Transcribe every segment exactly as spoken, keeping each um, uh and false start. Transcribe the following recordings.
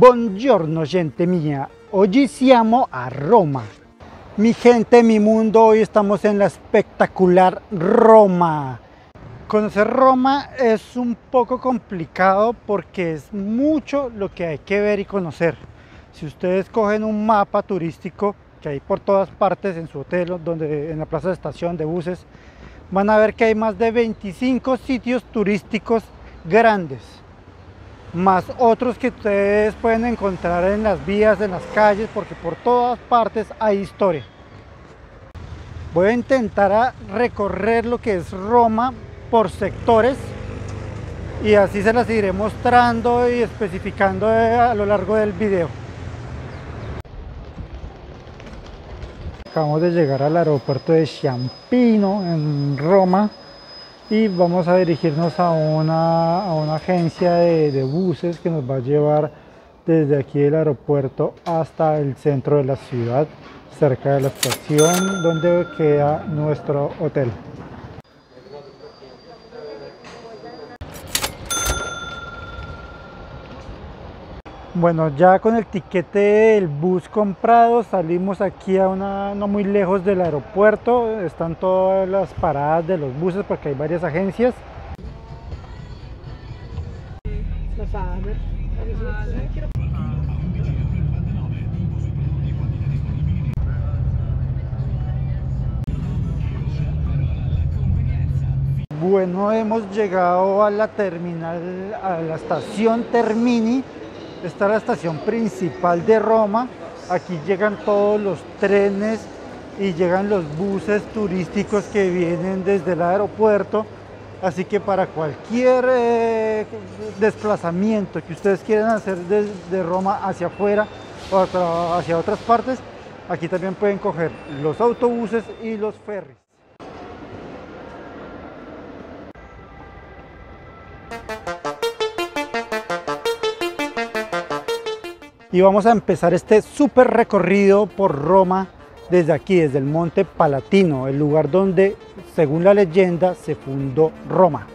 Buongiorno gente mía, oggi siamo a Roma. Mi gente, mi mundo, hoy estamos en la espectacular Roma. Conocer Roma es un poco complicado porque es mucho lo que hay que ver y conocer. Si ustedes cogen un mapa turístico que hay por todas partes en su hotel, donde, en la plaza de estación de buses, van a ver que hay más de veinticinco sitios turísticos grandes, más otros que ustedes pueden encontrar en las vías, en las calles, porque por todas partes hay historia. Voy a intentar a recorrer lo que es Roma por sectores y así se las iré mostrando y especificando a lo largo del video. Acabamos de llegar al aeropuerto de Ciampino en Roma y vamos a dirigirnos a una, a una agencia de, de buses que nos va a llevar desde aquí del aeropuerto hasta el centro de la ciudad, cerca de la estación donde queda nuestro hotel. Bueno, ya con el tiquete del bus comprado salimos aquí a una, no muy lejos del aeropuerto. Están todas las paradas de los buses porque hay varias agencias. Bueno, hemos llegado a la terminal, a la estación Termini. Esta es la estación principal de Roma. Aquí llegan todos los trenes y llegan los buses turísticos que vienen desde el aeropuerto. Así que para cualquier eh, desplazamiento que ustedes quieran hacer desde Roma hacia afuera o hacia otras partes, aquí también pueden coger los autobuses y los ferries. Y vamos a empezar este súper recorrido por Roma desde aquí, desde el Monte Palatino, el lugar donde, según la leyenda, se fundó Roma.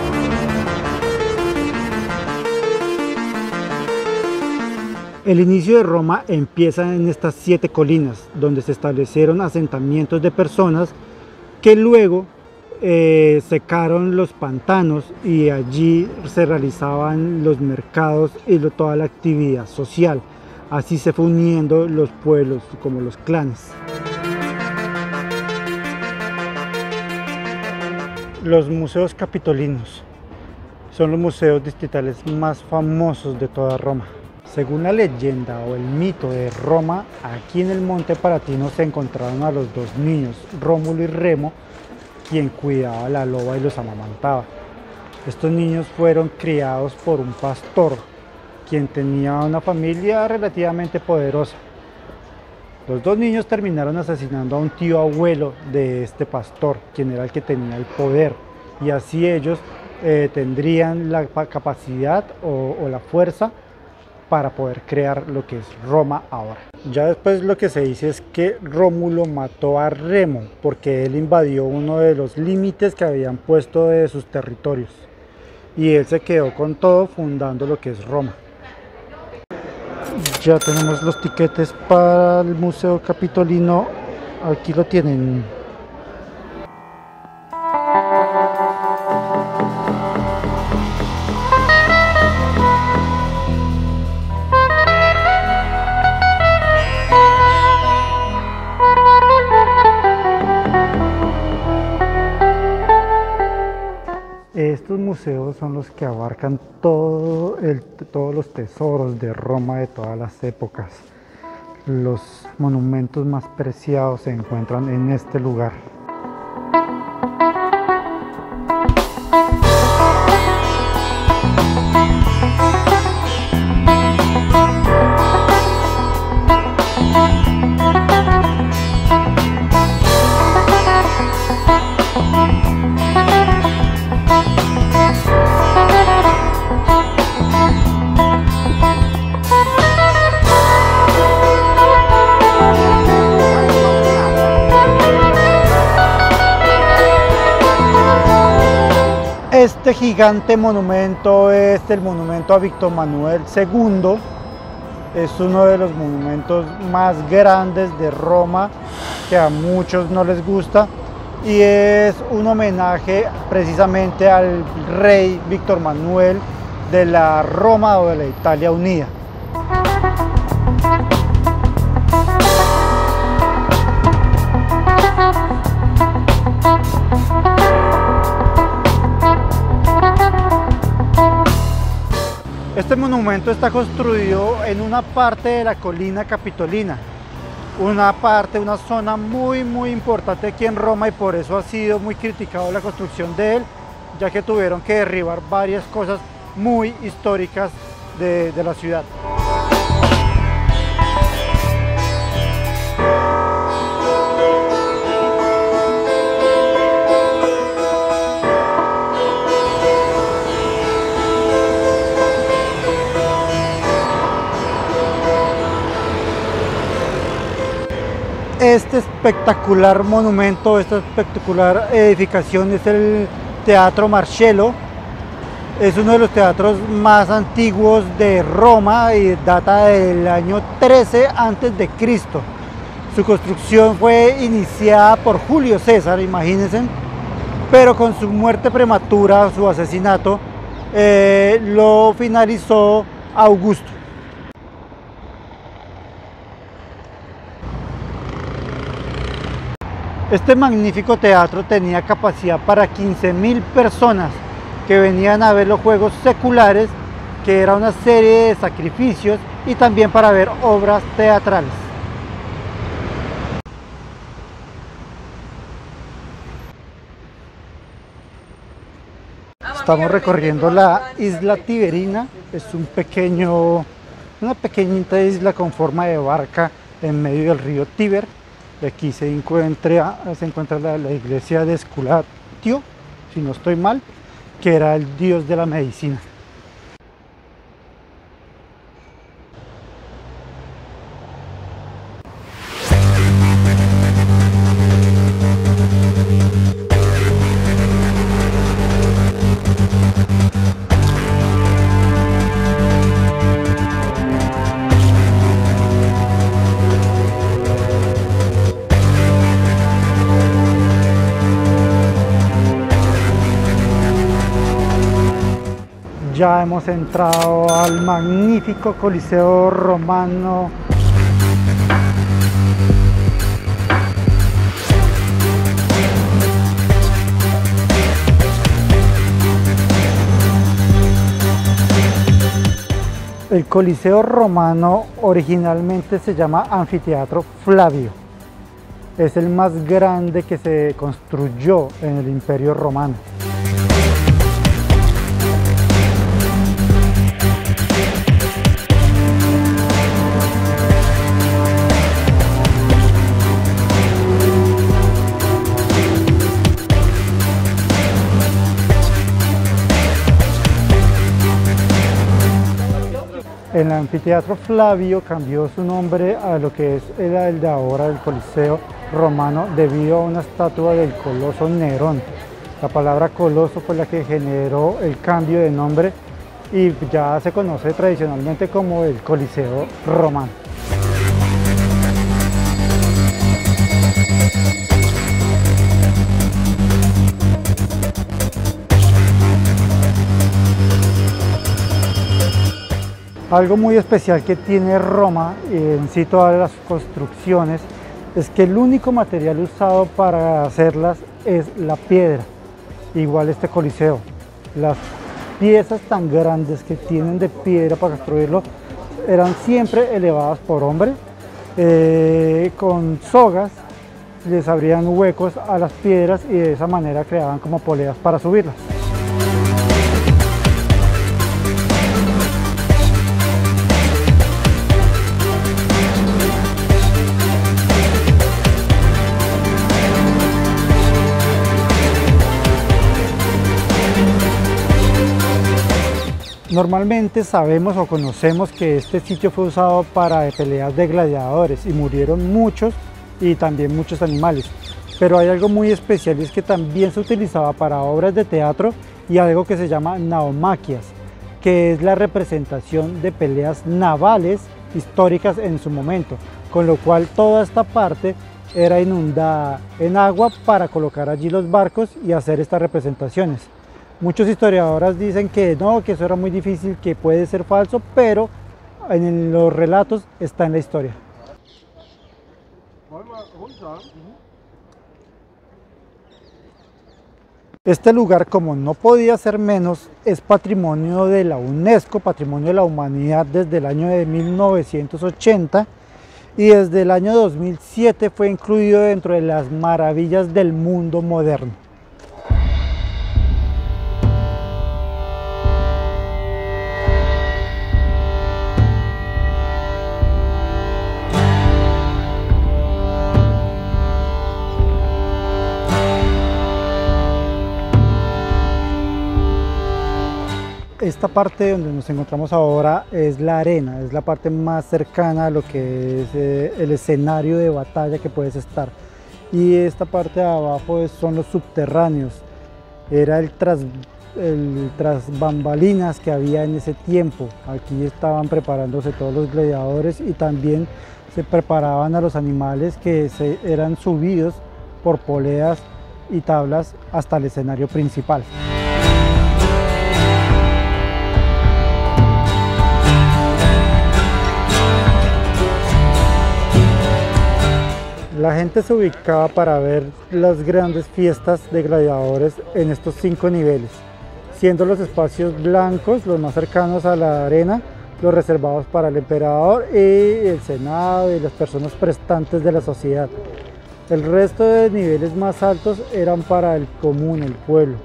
El inicio de Roma empieza en estas siete colinas, donde se establecieron asentamientos de personas que luego eh, secaron los pantanos y allí se realizaban los mercados y lo, toda la actividad social. Así se fue uniendo los pueblos como los clanes. Los museos capitolinos son los museos distritales más famosos de toda Roma. Según la leyenda o el mito de Roma, aquí en el Monte Palatino se encontraron a los dos niños, Rómulo y Remo, quien cuidaba la loba y los amamantaba. Estos niños fueron criados por un pastor, quien tenía una familia relativamente poderosa. Los dos niños terminaron asesinando a un tío abuelo de este pastor, quien era el que tenía el poder, y así ellos eh, tendrían la capacidad o, o la fuerza para poder crear lo que es Roma ahora. Ya después lo que se dice es que Rómulo mató a Remo porque él invadió uno de los límites que habían puesto de sus territorios y él se quedó con todo fundando lo que es Roma. Ya tenemos los tiquetes para el Museo Capitolino, aquí lo tienen. Estos museos son los que abarcan todo el, todos los tesoros de Roma de todas las épocas. Los monumentos más preciados se encuentran en este lugar. Este gigante monumento es el monumento a Víctor Manuel segundo, Es uno de los monumentos más grandes de Roma, que a muchos no les gusta, y es un homenaje precisamente al rey Víctor Manuel de la Roma o de la Italia Unida. Este monumento está construido en una parte de la colina capitolina, una parte, una zona muy muy importante aquí en Roma, y por eso ha sido muy criticado la construcción de él, ya que tuvieron que derribar varias cosas muy históricas de, de la ciudad. Este espectacular monumento, esta espectacular edificación es el Teatro Marcello. Es uno de los teatros más antiguos de Roma y data del año trece antes de Cristo. Su construcción fue iniciada por Julio César, imagínense, pero con su muerte prematura, su asesinato, eh, lo finalizó Augusto. Este magnífico teatro tenía capacidad para quince mil personas que venían a ver los juegos seculares, que era una serie de sacrificios, y también para ver obras teatrales. Estamos recorriendo la isla Tiberina. Es un pequeño, una pequeñita isla con forma de barca en medio del río Tíber. Y aquí se encuentra, se encuentra la, la iglesia de Esculatio, si no estoy mal, que era el dios de la medicina. Ya hemos entrado al magnífico Coliseo Romano. El Coliseo Romano originalmente se llama Anfiteatro Flavio. Es el más grande que se construyó en el Imperio Romano. El anfiteatro Flavio cambió su nombre a lo que es era el de ahora, el Coliseo Romano, debido a una estatua del coloso Nerón. La palabra coloso fue la que generó el cambio de nombre y ya se conoce tradicionalmente como el Coliseo Romano. Algo muy especial que tiene Roma, y en sí todas las construcciones, es que el único material usado para hacerlas es la piedra. Igual este coliseo, las piezas tan grandes que tienen de piedra para construirlo eran siempre elevadas por hombre, eh, con sogas les abrían huecos a las piedras y de esa manera creaban como poleas para subirlas. Normalmente sabemos o conocemos que este sitio fue usado para peleas de gladiadores y murieron muchos y también muchos animales. Pero hay algo muy especial, y es que también se utilizaba para obras de teatro y algo que se llama naumaquias, que es la representación de peleas navales históricas en su momento, con lo cual toda esta parte era inundada en agua para colocar allí los barcos y hacer estas representaciones. Muchos historiadores dicen que no, que eso era muy difícil, que puede ser falso, pero en los relatos está en la historia. Este lugar, como no podía ser menos, es patrimonio de la UNESCO, patrimonio de la humanidad desde el año de mil novecientos ochenta, y desde el año dos mil siete fue incluido dentro de las maravillas del mundo moderno. Esta parte donde nos encontramos ahora es la arena, es la parte más cercana a lo que es eh, el escenario de batalla que puedes estar. Y esta parte de abajo es, son los subterráneos, era el tras, el tras bambalinas que había en ese tiempo. Aquí estaban preparándose todos los gladiadores y también se preparaban a los animales que se, eran subidos por poleas y tablas hasta el escenario principal. La gente se ubicaba para ver las grandes fiestas de gladiadores en estos cinco niveles, siendo los espacios blancos los más cercanos a la arena, los reservados para el emperador y el senado y las personas prestantes de la sociedad. El resto de niveles más altos eran para el común, el pueblo.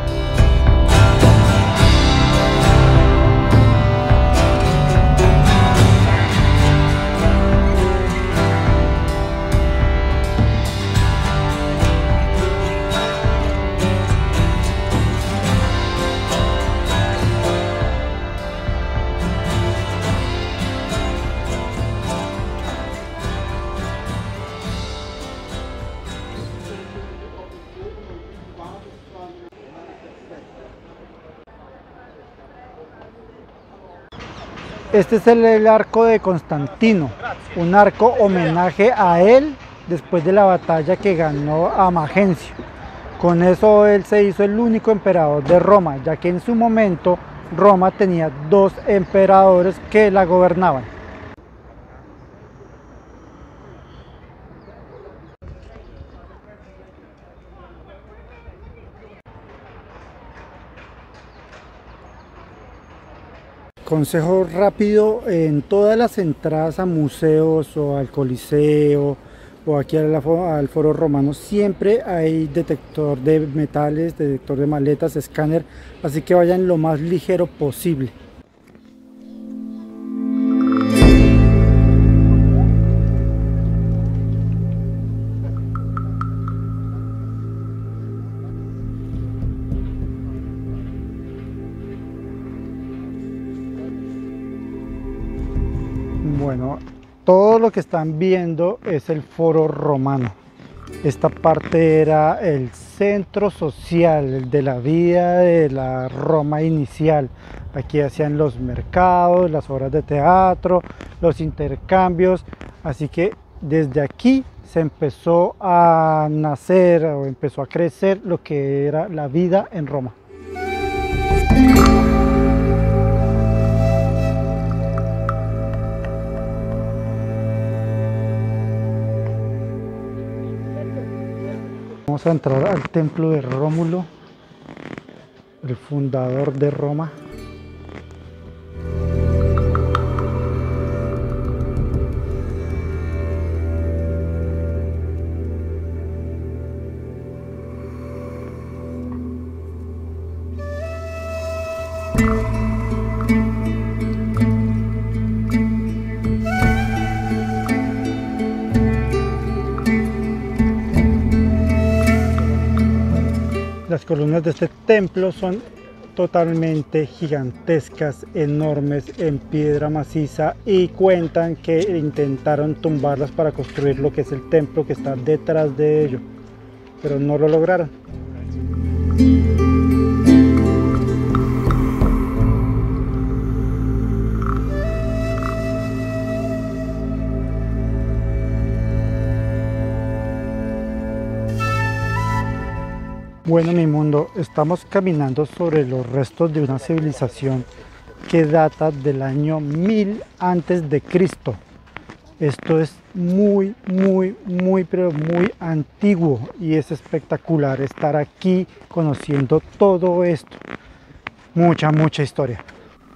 Este es el, el arco de Constantino, un arco homenaje a él después de la batalla que ganó a Magencio. Con eso él se hizo el único emperador de Roma, ya que en su momento Roma tenía dos emperadores que la gobernaban. Consejo rápido: en todas las entradas a museos o al Coliseo o aquí al, al Foro Romano siempre hay detector de metales, detector de maletas, escáner, así que vayan lo más ligero posible. Bueno, todo lo que están viendo es el Foro Romano. Esta parte era el centro social de la vida de la Roma inicial. Aquí hacían los mercados, las obras de teatro, los intercambios. Así que desde aquí se empezó a nacer o empezó a crecer lo que era la vida en Roma. Vamos a entrar al templo de Rómulo, el fundador de Roma. Las columnas de este templo son totalmente gigantescas, enormes, en piedra maciza, y cuentan que intentaron tumbarlas para construir lo que es el templo que está detrás de ello, pero no lo lograron. Bueno, mi mundo, estamos caminando sobre los restos de una civilización que data del año mil antes de Cristo. Esto es muy, muy, muy, pero muy antiguo y es espectacular estar aquí conociendo todo esto. Mucha, mucha historia.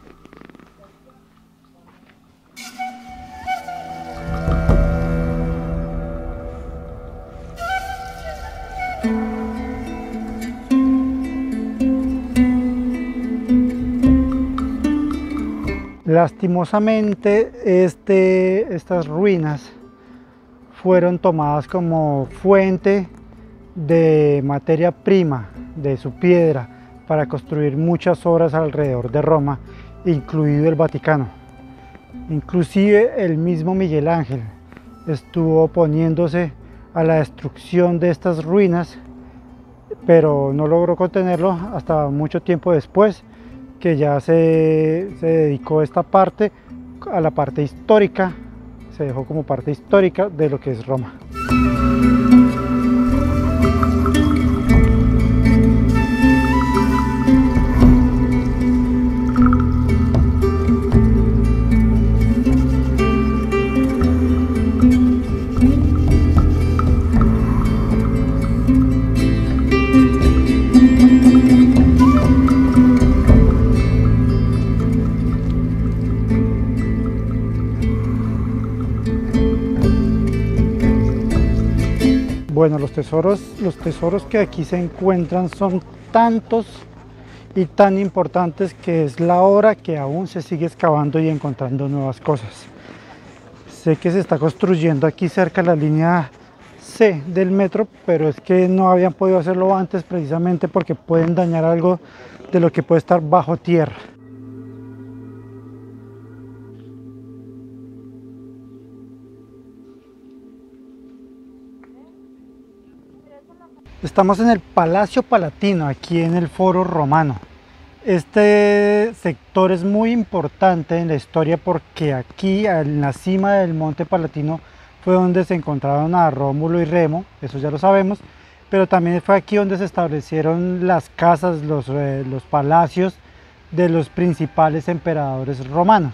Lastimosamente, este, estas ruinas fueron tomadas como fuente de materia prima de su piedra para construir muchas obras alrededor de Roma, incluido el Vaticano. Inclusive el mismo Miguel Ángel estuvo oponiéndose a la destrucción de estas ruinas, pero no logró contenerlo hasta mucho tiempo después, que ya se, se dedicó esta parte a la parte histórica, se dejó como parte histórica de lo que es Roma. Bueno, los tesoros, los tesoros que aquí se encuentran son tantos y tan importantes que es la hora que aún se sigue excavando y encontrando nuevas cosas. Sé que se está construyendo aquí cerca de la línea C del metro, pero es que no habían podido hacerlo antes precisamente porque pueden dañar algo de lo que puede estar bajo tierra. Estamos en el Palacio Palatino, aquí en el Foro Romano. Este sector es muy importante en la historia porque aquí, en la cima del Monte Palatino, fue donde se encontraron a Rómulo y Remo, eso ya lo sabemos, pero también fue aquí donde se establecieron las casas, los, eh, los palacios de los principales emperadores romanos.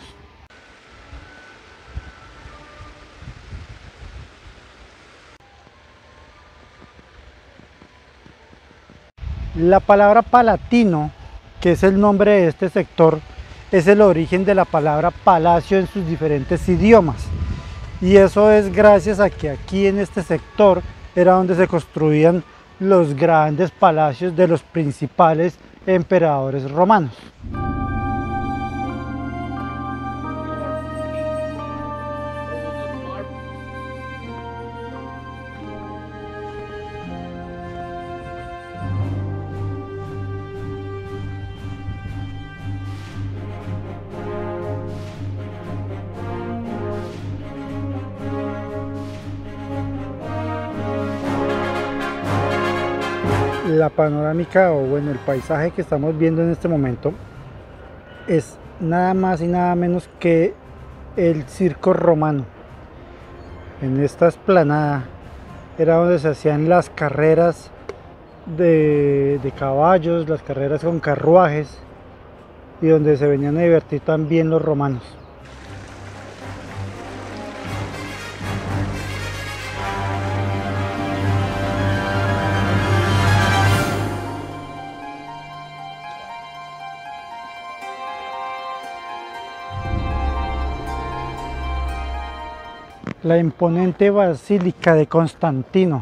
La palabra palatino, que es el nombre de este sector, es el origen de la palabra palacio en sus diferentes idiomas. Y eso es gracias a que aquí en este sector era donde se construían los grandes palacios de los principales emperadores romanos. La panorámica o bueno el paisaje que estamos viendo en este momento es nada más y nada menos que el circo romano. En esta explanada era donde se hacían las carreras de, de caballos, las carreras con carruajes y donde se venían a divertir también los romanos. La imponente Basílica de Constantino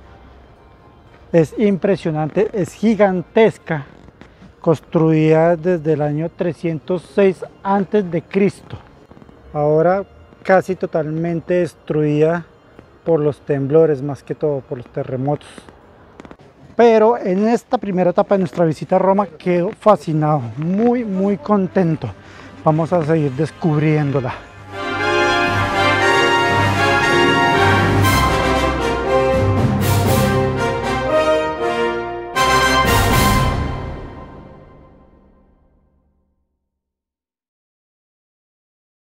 es impresionante, es gigantesca, construida desde el año trescientos seis antes de Cristo. Ahora casi totalmente destruida por los temblores, más que todo por los terremotos. Pero en esta primera etapa de nuestra visita a Roma quedo fascinado, muy muy contento. Vamos a seguir descubriéndola.